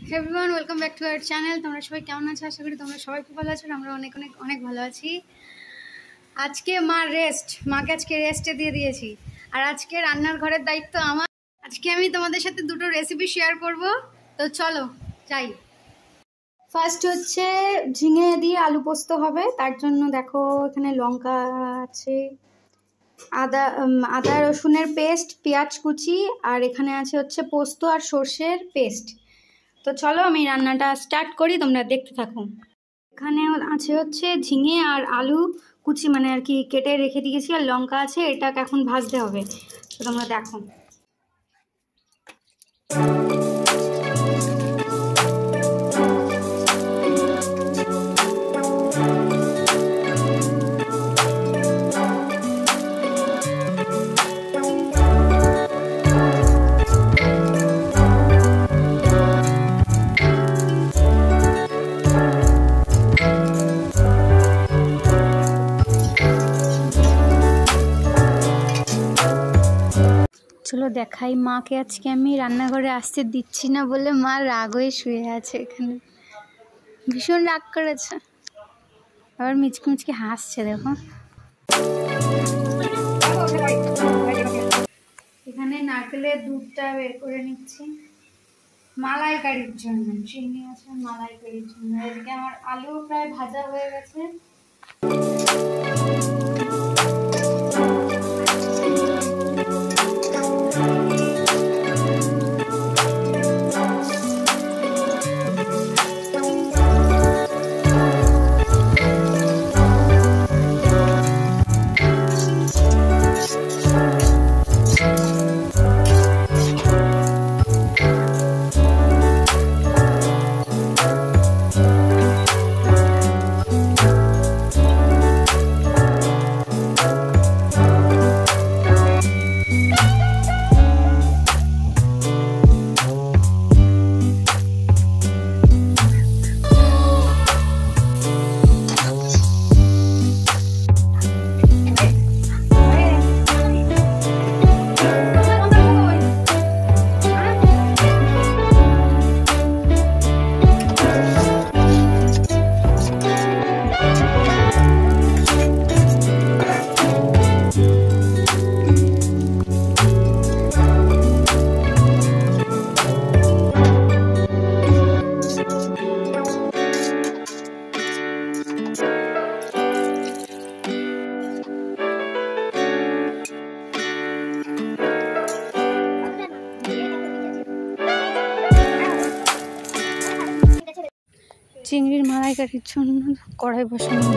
Everyone welcome back to our channel. তোমরা সবাই কেমন আছো? আশা করি তোমরা সবাই খুব ভালো আছো। আমরা অনেক অনেক অনেক ভালো আছি। আজকে মাকে আজকে রেস্টে দিয়ে দিয়েছি, আর আজকে রান্নার ঘরের দায়িত্ব আমার। আজকে আমি তোমাদের সাথে দুটো রেসিপি শেয়ার করব, তো চলো যাই। ফার্স্ট হচ্ছে ঝিঙে দিয়ে আলু পোস্ত হবে। তার জন্য দেখো এখানে লঙ্কা আছে, আদা রসুনের পেস্ট, পেঁয়াজ কুচি, আর এখানে আছে হচ্ছে পোস্ত আর সর্ষের পেস্ট। তো চলো আমি রান্নাটা স্টার্ট করি, তোমরা দেখতে থাকো। এখানে আছে হচ্ছে ঝিঙে আর আলু কুচি মানে আর কি কেটে রেখে দিয়েছি, আর লঙ্কা আছে, এটাকে এখন ভাজতে হবে। তো তোমরা দেখো। চলো দেখাই মাকে। আজকে আমি রান্নাঘরে আসতে দিচ্ছি না বলে মা রাগ হয়ে শুয়ে আছে এখানে, ভীষণ রাগ করেছে। আবার মিচকি মিচকি হাসছে দেখো। এখানে নারকেলের দুধটা বের করে নিচ্ছি মালাইকারির জন্য, চিনি আছে মালাইকারির জন্য। এদিকে আমার আলু প্রায় ভাজা হয়ে গেছে। চিংড়ির মালাইকারির জন্য কড়াই বসানো।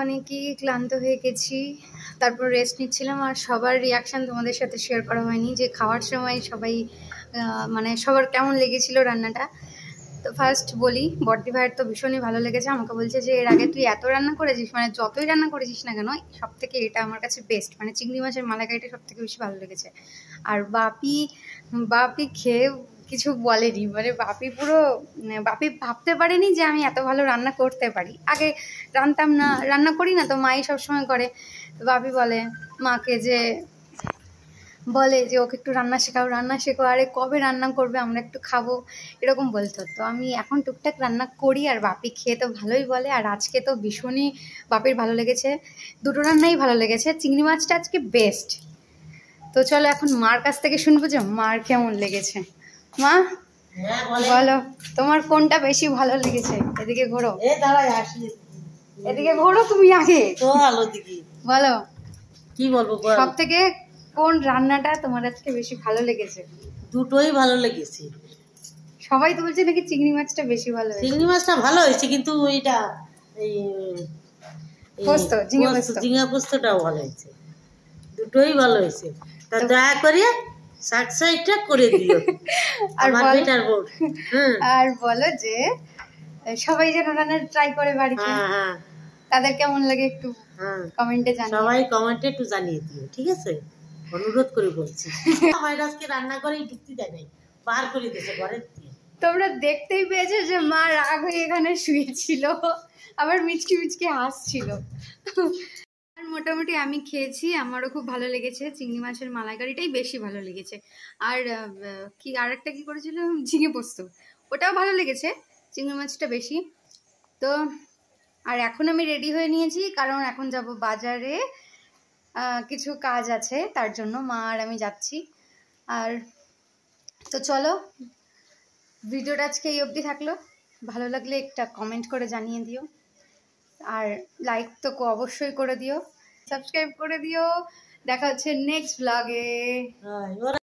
অনেকই ক্লান্ত হয়ে গেছি, তারপর রেস্ট নিচ্ছিলাম। আর সবার রিয়াকশান তোমাদের সাথে শেয়ার করা হয়নি, যে খাওয়ার সময় সবাই মানে সবার কেমন লেগেছিল রান্নাটা। তো ফার্স্ট বলি, বড়দি ভাইয়ের তো ভীষণই ভালো লেগেছে। আমাকে বলছে যে এর আগে তুই এত রান্না করেছিস, মানে যতই রান্না করেছিস না কেন সব থেকে এটা আমার কাছে বেস্ট, মানে চিংড়ি মাছের মালাইকারিটা সব থেকে বেশি ভালো লেগেছে। আর বাপি খেয়ে কিছু বলেনি, মানে বাপি ভাবতে পারেনি যে আমি এত ভালো রান্না করতে পারি। আগে রান্নাতাম না, রান্না করি না তো, মাই সবসময় করে। তো বাপি মাকে বলে যে ওকে একটু রান্না শেখো, আরে কবে রান্না করবে, আমরা একটু খাবো, এরকম বলতো। তো আমি এখন টুকটাক রান্না করি, আর বাপি খেয়ে তো ভালোই বলে। আর আজকে তো ভীষণই বাপির ভালো লেগেছে, দুটো রান্নাই ভালো লেগেছে, চিংড়ি মাছটা আজকে বেস্ট। তো চলো এখন মার কাছ থেকে শুনবো যে মার কেমন লেগেছে। মা বলো, তোমার কোনটা বেশি ভালো লেগেছে? এদিকে ঘোরো, এদিকে ঘোরো তুমি আগে, বলো কি বলবো। সব থেকে কোন রান্নাটা তোমার আজকে বেশি ভালো লেগেছে? দুটোই ভালো লেগেছে। সবাই তো বলছে নাকি চিংড়ি মাছটা বেশি ভালো হয়েছে। চিংড়ি মাছটা ভালো হয়েছে, কিন্তু ওইটা ঝিঙা পোস্তটাও ভালো হয়েছে। দুটোই ভালো হয়েছে। তা দয়া করে সাবস্ক্রাইবটা করে দিও। আর বলো যে সবাই যেন রান্না ট্রাই করে বাড়িতে, তাদের কেমন লাগে একটু কমেন্টে জানিও। সবাই কমেন্টে একটু জানিয়ে দিও, ঠিক আছে? অনুরোধ করে বলছি। আমার আজকে রান্না করেই ঢুকতে দেয় নাই, বার করে দিয়েছে ঘরের থেকে। তোমরা দেখতেই পেয়েছো যে মা রাগ হয়ে এখানে শুয়েছিল, আবার মিচকি হাসছিল। আর মোটামুটি আমি খেয়েছি, আমারও খুব ভালো লেগেছে। চিংড়ি মাছের মালাইকারিটাই বেশি ভালো লেগেছে। আর আরেকটা কি করেছিল, ঝিঙে পোস্ত, ওটাও ভালো লেগেছে, চিংড়ি মাছটা বেশি। তো আর এখন আমি রেডি হয়ে নিয়েছি, কারণ এখন যাব বাজারে, কিছু কাজ আছে, তার জন্য মা আর আমি যাচ্ছি। আর তো চলো, ভিডিওটা আজকে এই অবধি থাকলো। ভালো লাগলে একটা কমেন্ট করে জানিয়ে দিও, আর লাইক তো অবশ্যই করে দিও, সাবস্ক্রাইব করে দিও। দেখা হচ্ছে নেক্সট ব্লগে।